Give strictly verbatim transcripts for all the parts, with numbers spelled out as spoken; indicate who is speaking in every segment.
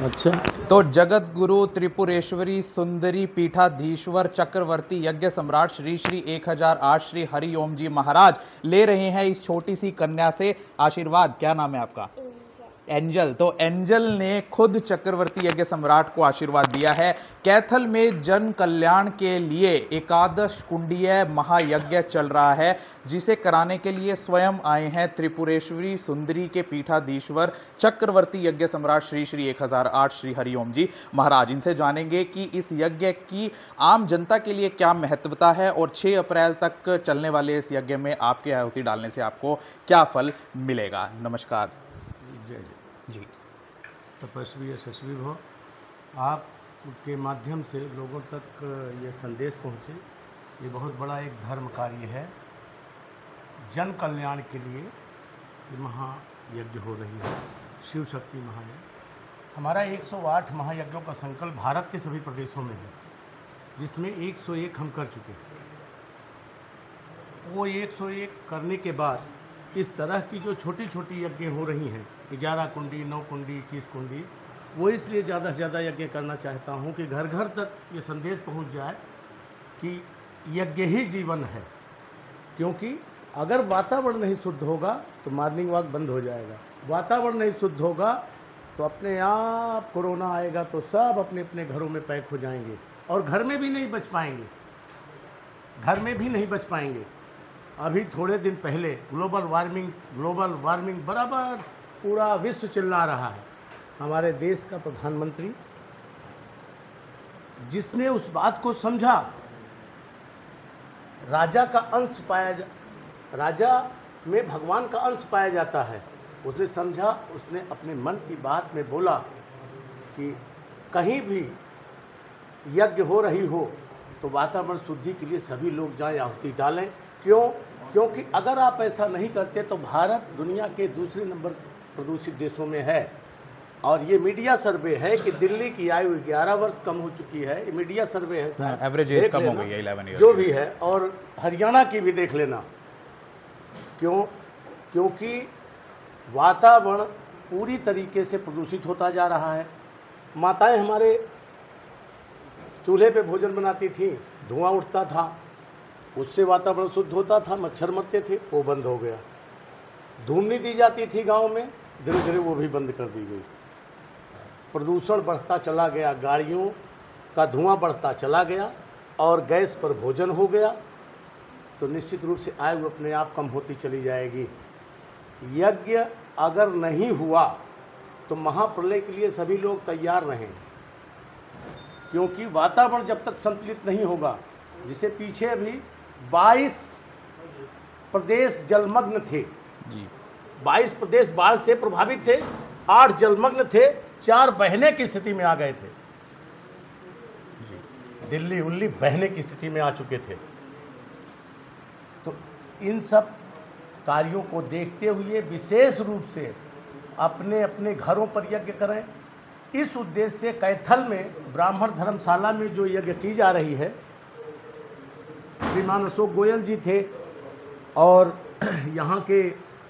Speaker 1: अच्छा, तो जगत गुरु त्रिपुरेश्वरी सुंदरी पीठाधीश्वर चक्रवर्ती यज्ञ सम्राट श्री श्री एक हजार आठ श्री हरिओम जी महाराज ले रहे हैं इस छोटी सी कन्या से आशीर्वाद। क्या नाम है आपका? एंजल। तो एंजल ने खुद चक्रवर्ती यज्ञ सम्राट को आशीर्वाद दिया है। कैथल में जन कल्याण के लिए एकादश कुंडीय महायज्ञ चल रहा है, जिसे कराने के लिए स्वयं आए हैं त्रिपुरेश्वरी सुंदरी के पीठाधीश्वर चक्रवर्ती यज्ञ सम्राट श्री श्री एक हजार आठ श्री हरिओम जी महाराज। इनसे जानेंगे कि इस यज्ञ की आम जनता के लिए क्या महत्वता है और छह अप्रैल तक चलने वाले इस यज्ञ में आपके आहुति डालने से आपको क्या फल मिलेगा। नमस्कार।
Speaker 2: जय जय
Speaker 1: जी।
Speaker 2: तपस्वी यशस्वी भव। आपके माध्यम से लोगों तक ये संदेश पहुँचे, ये बहुत बड़ा एक धर्म कार्य है। जन कल्याण के लिए ये महायज्ञ हो रही है, शिव शक्ति महायज्ञ। हमारा एक सौ आठ महायज्ञों का संकल्प भारत के सभी प्रदेशों में है, जिसमें एक सौ एक हम कर चुके हैं। वो एक सौ एक करने के बाद इस तरह की जो छोटी छोटी यज्ञ हो रही हैं, ग्यारह कुंडी, नौ कुंडी, इक्कीस कुंडी, वो इसलिए ज़्यादा से ज़्यादा यज्ञ करना चाहता हूँ कि घर घर तक ये संदेश पहुँच जाए कि यज्ञ ही जीवन है। क्योंकि अगर वातावरण नहीं शुद्ध होगा तो मॉर्निंग वॉक बंद हो जाएगा, वातावरण नहीं शुद्ध होगा तो अपने आप कोरोना आएगा तो सब अपने अपने घरों में पैक हो जाएंगे और घर में भी नहीं बच पाएंगे, घर में भी नहीं बच पाएंगे। अभी थोड़े दिन पहले ग्लोबल वार्मिंग ग्लोबल वार्मिंग बराबर पूरा विश्व चिल्ला रहा है। हमारे देश का प्रधानमंत्री जिसने उस बात को समझा, राजा का अंश पाया जा राजा में भगवान का अंश पाया जाता है, उसने समझा, उसने अपने मन की बात में बोला कि कहीं भी यज्ञ हो रही हो तो वातावरण शुद्धि के लिए सभी लोग जाएं, आहुति डालें। क्यों? क्योंकि अगर आप ऐसा नहीं करते तो भारत दुनिया के दूसरे नंबर प्रदूषित देशों में है। और ये मीडिया सर्वे है कि दिल्ली की आयु ग्यारह वर्ष कम हो चुकी है, ये मीडिया सर्वे है सर,
Speaker 1: एवरेज एज कम हो गई है इलेवन ईयर
Speaker 2: जो भी है। और हरियाणा की भी देख लेना। क्यों? क्योंकि वातावरण पूरी तरीके से प्रदूषित होता जा रहा है। माताएं हमारे चूल्हे पे भोजन बनाती थी, धुआं उठता था, उससे वातावरण शुद्ध होता था, मच्छर मरते थे, वो बंद हो गया। धूमनी दी जाती थी गांव में, धीरे धीरे वो भी बंद कर दी गई। प्रदूषण बढ़ता चला गया, गाड़ियों का धुआं बढ़ता चला गया और गैस पर भोजन हो गया, तो निश्चित रूप से आयु अपने आप कम होती चली जाएगी। यज्ञ अगर नहीं हुआ तो महाप्रलय के लिए सभी लोग तैयार रहें, क्योंकि वातावरण जब तक संतुलित नहीं होगा, जिसे पीछे अभी बाईस प्रदेश जलमग्न थे जी, बाईस प्रदेश बाढ़ से प्रभावित थे, आठ जलमग्न थे, चार बहने की स्थिति में आ गए थे जी। दिल्ली उल्ली बहने की स्थिति में आ चुके थे। तो इन सब कार्यों को देखते हुए विशेष रूप से अपने अपने घरों पर यज्ञ करें। इस उद्देश्य से कैथल में ब्राह्मण धर्मशाला में जो यज्ञ की जा रही है, श्रीमान अशोक गोयल जी थे और यहाँ के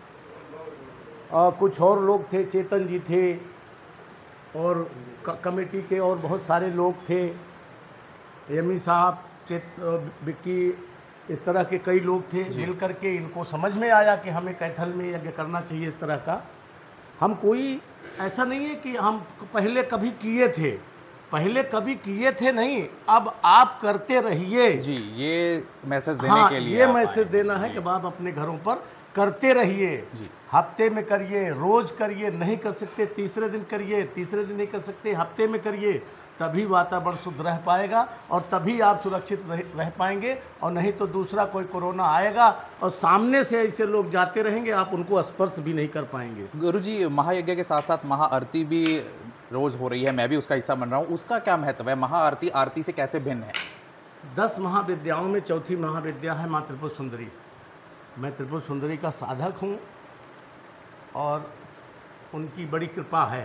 Speaker 2: आ, कुछ और लोग थे, चेतन जी थे और कमेटी के और बहुत सारे लोग थे, यमी साहब, चेत विक्की, इस तरह के कई लोग थे। मिल करके इनको समझ में आया कि हमें कैथल में यज्ञ करना चाहिए इस तरह का। हम कोई ऐसा नहीं है कि हम पहले कभी किए थे, पहले कभी किए थे नहीं, अब आप करते रहिए
Speaker 1: जी। ये मैसेज देने
Speaker 2: हाँ,
Speaker 1: के लिए
Speaker 2: ये मैसेज देना है कि आप अपने घरों पर करते रहिए। हफ्ते में करिए, रोज करिए, नहीं कर सकते तीसरे दिन करिए, तीसरे दिन नहीं कर सकते हफ्ते में करिए, तभी वातावरण शुद्ध रह पाएगा और तभी आप सुरक्षित रह, रह पाएंगे। और नहीं तो दूसरा कोई कोरोना आएगा और सामने से ऐसे लोग जाते रहेंगे, आप उनको स्पर्श भी नहीं कर पाएंगे।
Speaker 1: गुरुजी, महायज्ञ के साथ साथ महाआरती भी रोज हो रही है, मैं भी उसका हिस्सा बन रहा हूँ, उसका क्या महत्व है? महाआरती आरती से कैसे भिन्न है?
Speaker 2: दस महाविद्याओं में चौथी महाविद्या है माँ त्रिपुर सुंदरी। मैं त्रिपुर सुंदरी का साधक हूँ और उनकी बड़ी कृपा है।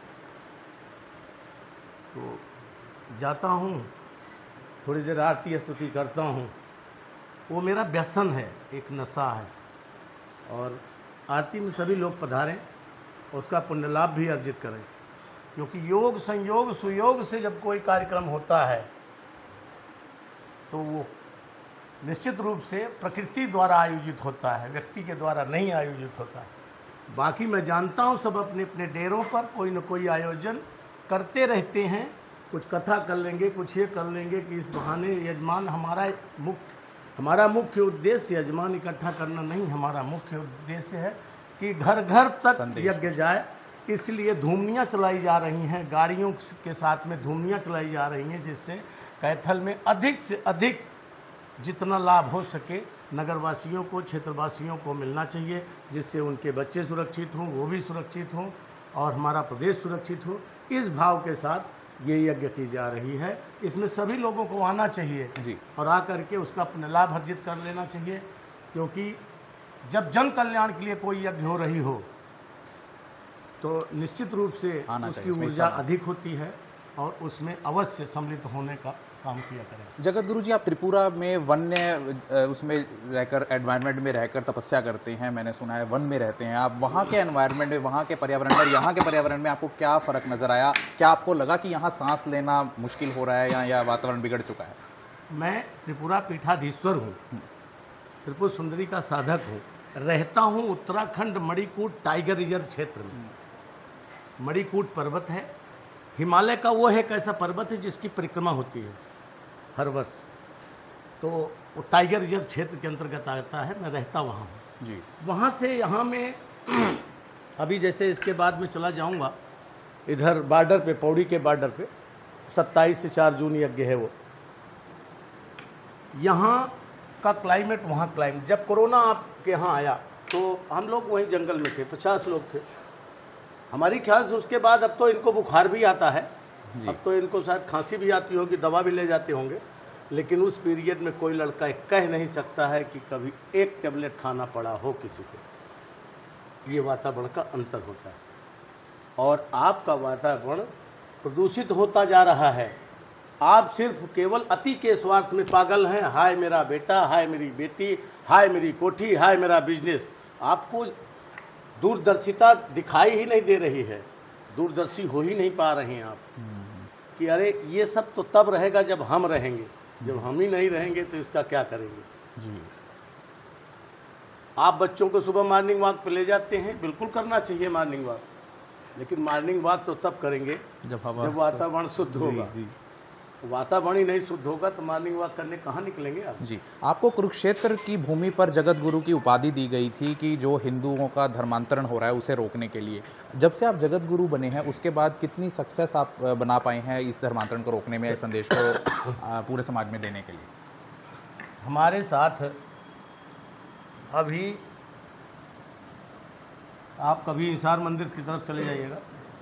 Speaker 2: तो जाता हूँ, थोड़ी देर आरती स्तुति करता हूँ, वो मेरा व्यसन है, एक नशा है। और आरती में सभी लोग पधारें, उसका पुण्य लाभ भी अर्जित करें। क्योंकि योग संयोग सुयोग से जब कोई कार्यक्रम होता है तो वो निश्चित रूप से प्रकृति द्वारा आयोजित होता है, व्यक्ति के द्वारा नहीं आयोजित होता। बाकी मैं जानता हूँ सब अपने अपने डेरों पर कोई न कोई आयोजन करते रहते हैं, कुछ कथा कर लेंगे, कुछ ये कर लेंगे कि इस बहाने यजमान हमारा मुख्य हमारा मुख्य उद्देश्य यजमान इकट्ठा करना नहीं, हमारा मुख्य उद्देश्य है कि घर घर तक यज्ञ जाए। इसलिए धूमनियाँ चलाई जा रही हैं, गाड़ियों के साथ में धूमनियाँ चलाई जा रही हैं, जिससे कैथल में अधिक से अधिक जितना लाभ हो सके नगरवासियों को, क्षेत्रवासियों को मिलना चाहिए, जिससे उनके बच्चे सुरक्षित हों, वो भी सुरक्षित हों और हमारा प्रदेश सुरक्षित हो। इस भाव के साथ ये यज्ञ की जा रही है। इसमें सभी लोगों को आना चाहिए जी और आकर के उसका अपना लाभ अर्जित कर लेना चाहिए, क्योंकि जब जन कल्याण के लिए कोई यज्ञ हो रही हो तो निश्चित रूप से उसकी ऊर्जा अधिक होती है और उसमें अवश्य सम्मिलित होने का काम किया करें।
Speaker 1: जगत गुरु जी, आप त्रिपुरा में वन्य उसमें रहकर, एनवायरनमेंट में रहकर तपस्या करते हैं, मैंने सुना है वन में रहते हैं आप। वहाँ के एनवायरनमेंट में, वहाँ के पर्यावरण में, यहाँ के पर्यावरण में आपको क्या फ़र्क नज़र आया? क्या आपको लगा कि यहाँ सांस लेना मुश्किल हो रहा है या, या वातावरण बिगड़ चुका है?
Speaker 2: मैं त्रिपुरा पीठाधीश्वर हूँ, त्रिपुर सुंदरी का साधक हूँ, रहता हूँ उत्तराखंड मणिकूट टाइगर रिजर्व क्षेत्र में। मणिकूट पर्वत है, हिमालय का वो है एक ऐसा पर्वत है जिसकी परिक्रमा होती है हर वर्ष, तो वो टाइगर रिजर्व क्षेत्र के अंतर्गत आता है। मैं रहता वहाँ हूँ जी। वहाँ से यहाँ में अभी जैसे इसके बाद में चला जाऊँगा इधर बॉर्डर पे, पौड़ी के बॉर्डर पे सत्ताईस से चार जून यज्ञ है वो। यहाँ का क्लाइमेट, वहाँ क्लाइमेट, जब कोरोना आपके यहाँ आया तो हम लोग वहीं जंगल में थे, पचास लोग थे हमारी ख्याल से। उसके बाद अब तो इनको बुखार भी आता है, अब तो इनको शायद खांसी भी आती होगी, दवा भी ले जाते होंगे, लेकिन उस पीरियड में कोई लड़का कह नहीं सकता है कि कभी एक टेबलेट खाना पड़ा हो किसी को। ये वातावरण का अंतर होता है और आपका वातावरण प्रदूषित होता जा रहा है। आप सिर्फ केवल अति के स्वार्थ में पागल हैं, हाय मेरा बेटा, हाय मेरी बेटी, हाय मेरी कोठी, हाय मेरा बिजनेस। आपको दूरदर्शिता दिखाई ही नहीं दे रही है, दूरदर्शी हो ही नहीं पा रहे हैं आप कि अरे ये सब तो तब रहेगा जब हम रहेंगे, जब हम ही नहीं रहेंगे तो इसका क्या करेंगे जी। आप बच्चों को सुबह मॉर्निंग वॉक पे ले जाते हैं, बिल्कुल करना चाहिए मॉर्निंग वॉक, लेकिन मॉर्निंग वॉक तो तब करेंगे जब जब वातावरण शुद्ध होगा जी। वातावरण ही नहीं शुद्ध होगा तो मॉर्निंग वॉक करने कहाँ निकलेंगे आप
Speaker 1: जी। आपको कुरुक्षेत्र की भूमि पर जगत गुरु की उपाधि दी गई थी कि जो हिंदुओं का धर्मांतरण हो रहा है उसे रोकने के लिए। जब से आप जगत गुरु बने हैं उसके बाद कितनी सक्सेस आप बना पाए हैं इस धर्मांतरण को रोकने में, संदेश को पूरे समाज में देने के लिए?
Speaker 2: हमारे साथ अभी आप कभी इंसार मंदिर की तरफ चले जाइएगा,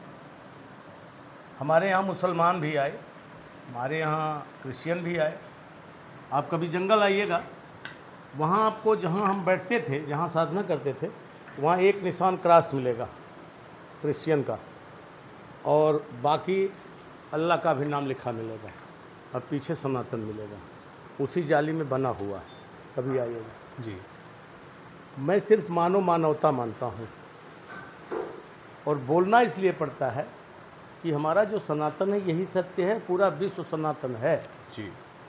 Speaker 2: हमारे यहाँ मुसलमान भी आए, हमारे यहाँ क्रिश्चियन भी आए। आप कभी जंगल आइएगा, वहाँ आपको जहाँ हम बैठते थे, जहाँ साधना करते थे, वहाँ एक निशान क्रॉस मिलेगा क्रिश्चियन का, और बाकी अल्लाह का भी नाम लिखा मिलेगा और पीछे सनातन मिलेगा, उसी जाली में बना हुआ है। कभी आइएगा जी। मैं सिर्फ मानव मानवता मानता हूँ और बोलना इसलिए पड़ता है कि हमारा जो सनातन है यही सत्य है, पूरा विश्व सनातन है जी।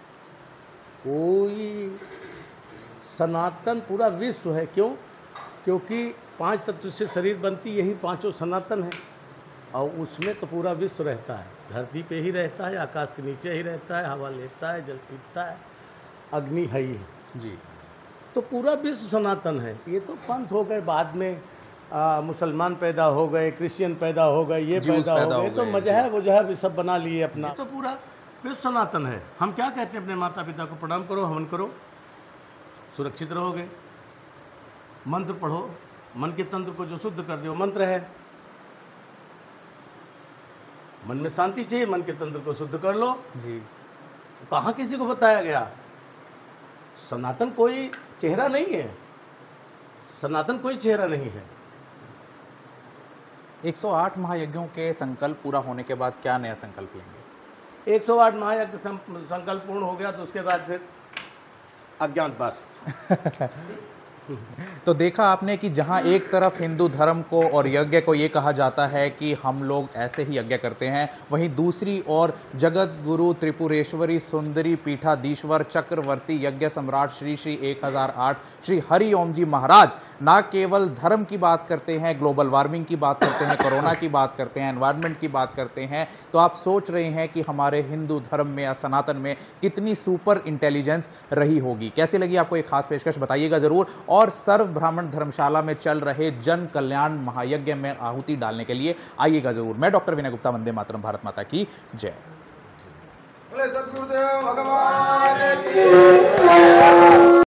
Speaker 2: कोई सनातन पूरा विश्व है, क्यों? क्योंकि पांच तत्व से शरीर बनती, यही पांचों सनातन है और उसमें तो पूरा विश्व रहता है। धरती पे ही रहता है, आकाश के नीचे ही रहता है, हवा लेता है, जल पीता है, अग्नि है ही जी। तो पूरा विश्व सनातन है। ये तो पंथ हो गए, बाद में आ, मुसलमान पैदा हो गए, क्रिश्चियन पैदा हो गए, ये पैदा, पैदा हो गए, तो मजहब वजहब सब बना लिए अपना। तो पूरा विश्व सनातन है। हम क्या कहते हैं अपने माता पिता को? प्रणाम करो, हवन करो, सुरक्षित रहोगे, मंत्र पढ़ो, मन के तंत्र को जो शुद्ध कर दो, मंत्र है। मन में शांति चाहिए, मन के तंत्र को शुद्ध कर लो जी। कहाँ किसी को बताया गया? सनातन कोई चेहरा नहीं है, सनातन कोई चेहरा नहीं है।
Speaker 1: एक सौ आठ महायज्ञों के संकल्प पूरा होने के बाद क्या नया संकल्प लेंगे?
Speaker 2: एक सौ आठ महायज्ञ संकल्प पूर्ण हो गया तो उसके बाद फिर अज्ञातवास
Speaker 1: तो देखा आपने कि जहां एक तरफ हिंदू धर्म को और यज्ञ को ये कहा जाता है कि हम लोग ऐसे ही यज्ञ करते हैं, वहीं दूसरी ओर जगत गुरु त्रिपुरेश्वरी सुंदरी पीठाधीश्वर चक्रवर्ती यज्ञ सम्राट श्री श्री एक हज़ार आठ श्री हरिओम जी महाराज ना केवल धर्म की बात करते हैं, ग्लोबल वार्मिंग की बात करते हैं, कोरोना की बात करते हैं, एनवायरनमेंट की बात करते हैं, तो आप सोच रहे हैं कि हमारे हिंदू धर्म में या सनातन में कितनी सुपर इंटेलिजेंस रही होगी। कैसी लगी आपको एक खास पेशकश, बताइएगा जरूर। और सर्व ब्राह्मण धर्मशाला में चल रहे जन कल्याण महायज्ञ में आहुति डालने के लिए आइएगा जरूर। मैं डॉक्टर विनय गुप्ता, वंदे मातरम, भारत माता की जय।
Speaker 3: सद्गुरुदेव भगवान की